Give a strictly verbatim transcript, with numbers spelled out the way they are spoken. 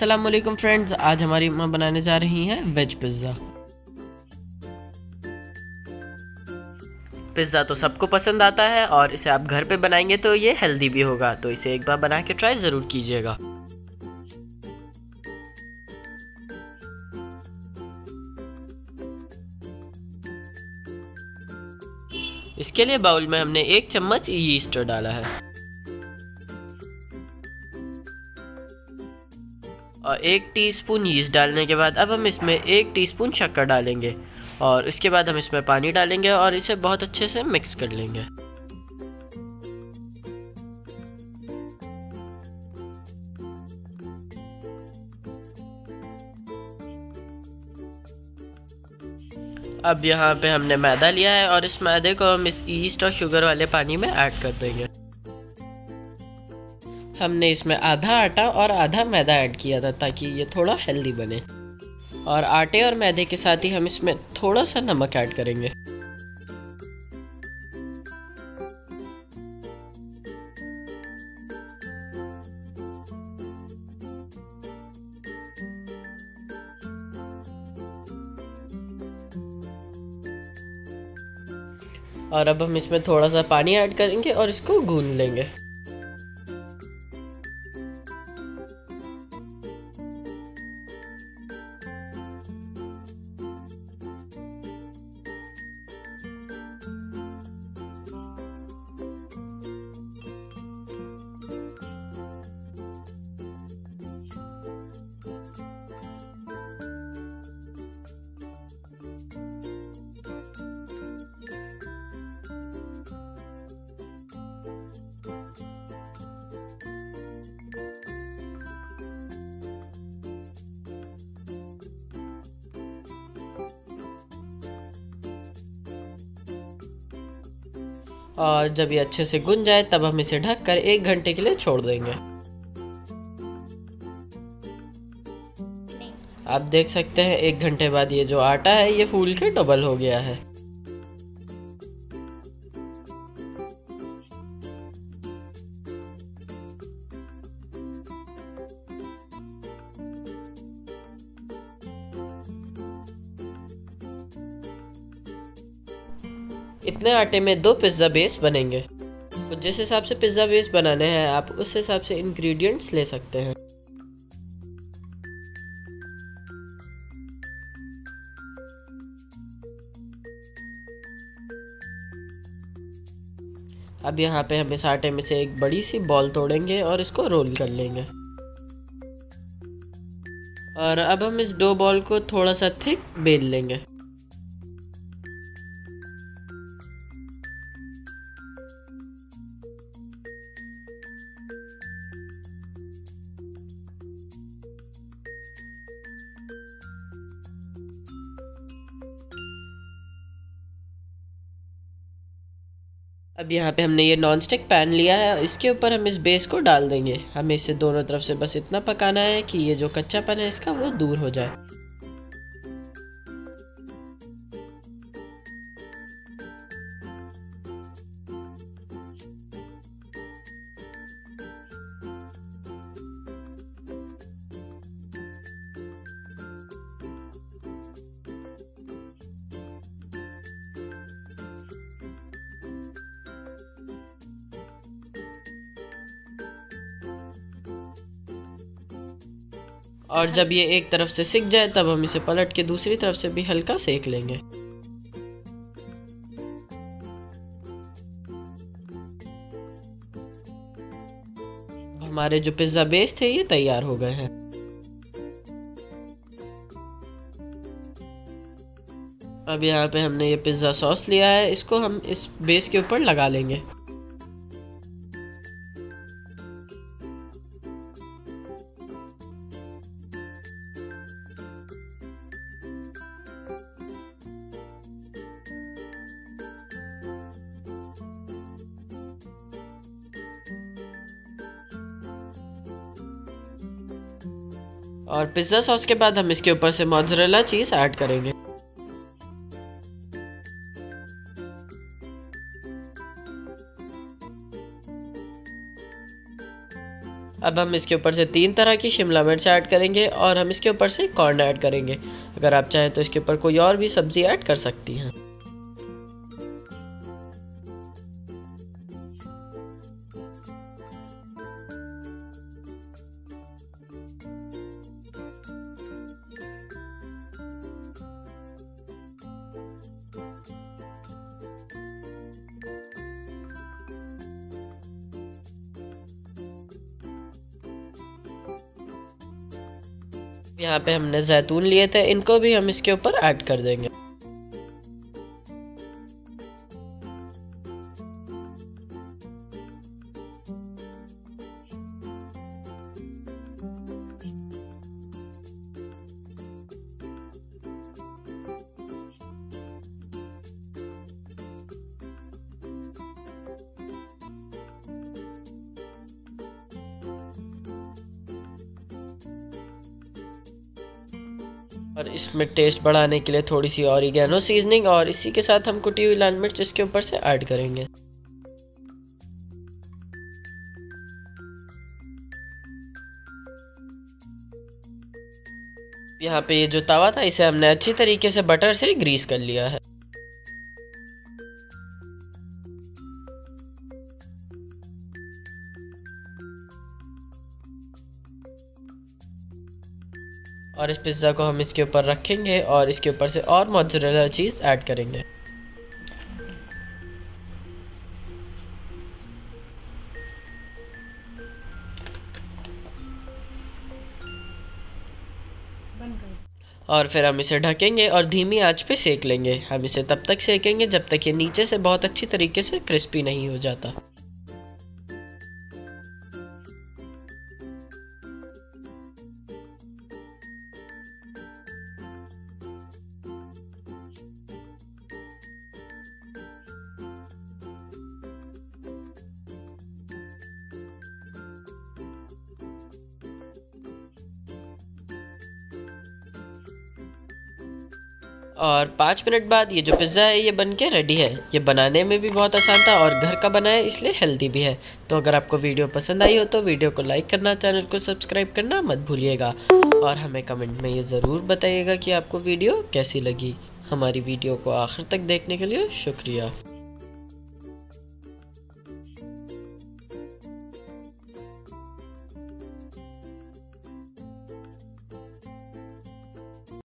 अस्सलाम वालेकुम फ्रेंड्स, आज हमारी माँ बनाने जा रही हैं वेज पिज़्ज़ा। पिज़्ज़ा तो सबको पसंद आता है और इसे आप घर पे बनाएंगे तो ये हेल्दी भी होगा, तो इसे एक बार बना के ट्राई ज़रूर कीजिएगा। इसके लिए बाउल में हमने एक चम्मच यीस्ट डाला है और एक टीस्पून यीस्ट डालने के बाद अब हम इसमें एक टीस्पून शक्कर डालेंगे और इसके बाद हम इसमें पानी डालेंगे और इसे बहुत अच्छे से मिक्स कर लेंगे। अब यहाँ पे हमने मैदा लिया है और इस मैदे को हम इस ईस्ट और शुगर वाले पानी में ऐड कर देंगे। हमने इसमें आधा आटा और आधा मैदा ऐड किया था ताकि ये थोड़ा हेल्दी बने, और आटे और मैदे के साथ ही हम इसमें थोड़ा सा नमक ऐड करेंगे। और अब हम इसमें थोड़ा सा पानी ऐड करेंगे और इसको गूंद लेंगे। और जब ये अच्छे से गुंज जाए तब हम इसे ढककर एक घंटे के लिए छोड़ देंगे। आप देख सकते हैं एक घंटे बाद ये जो आटा है ये फूल के डबल हो गया है। इतने आटे में दो पिज़्ज़ा बेस बनेंगे। तो जिस हिसाब से पिज़्ज़ा बेस बनाने हैं आप उस हिसाब से इंग्रेडिएंट्स ले सकते हैं। अब यहाँ पे हम इस आटे में से एक बड़ी सी बॉल तोड़ेंगे और इसको रोल कर लेंगे। और अब हम इस डो बॉल को थोड़ा सा थिक बेल लेंगे। अब यहाँ पे हमने ये नॉन स्टिक पैन लिया है, इसके ऊपर हम इस बेस को डाल देंगे। हमें इसे दोनों तरफ से बस इतना पकाना है कि ये जो कच्चापन है इसका वो दूर हो जाए। और जब ये एक तरफ से सिक जाए तब हम इसे पलट के दूसरी तरफ से भी हल्का सेक लेंगे। हमारे जो पिज़्ज़ा बेस थे ये तैयार हो गए हैं। अब यहाँ पे हमने ये पिज़्ज़ा सॉस लिया है, इसको हम इस बेस के ऊपर लगा लेंगे। और पिज़्ज़ा सॉस के बाद हम इसके ऊपर से मोज़रेला चीज़ ऐड करेंगे। अब हम इसके ऊपर से तीन तरह की शिमला मिर्च ऐड करेंगे और हम इसके ऊपर से कॉर्न ऐड करेंगे। अगर आप चाहें तो इसके ऊपर कोई और भी सब्ज़ी ऐड कर सकती हैं। यहाँ पे हमने जैतून लिए थे, इनको भी हम इसके ऊपर ऐड कर देंगे। और इसमें टेस्ट बढ़ाने के लिए थोड़ी सी ऑरिगेनो सीजनिंग और इसी के साथ हम कुटी हुई लाल मिर्च इसके ऊपर से ऐड करेंगे। यहाँ पे ये जो तवा था इसे हमने अच्छी तरीके से बटर से ग्रीस कर लिया है। और इस पिज़्ज़ा को हम इसके ऊपर रखेंगे और इसके ऊपर से और मोज़रेला चीज़ ऐड करेंगे। और फिर हम इसे ढकेंगे और धीमी आंच पे सेक लेंगे। हम इसे तब तक सेकेंगे जब तक ये नीचे से बहुत अच्छी तरीके से क्रिस्पी नहीं हो जाता। और पाँच मिनट बाद ये जो पिज़्ज़ा है ये बन के रेडी है। ये बनाने में भी बहुत आसान था और घर का बना है इसलिए हेल्दी भी है। तो अगर आपको वीडियो पसंद आई हो तो वीडियो को लाइक करना, चैनल को सब्सक्राइब करना मत भूलिएगा। और हमें कमेंट में ये ज़रूर बताइएगा कि आपको वीडियो कैसी लगी। हमारी वीडियो को आखिर तक देखने के लिए शुक्रिया।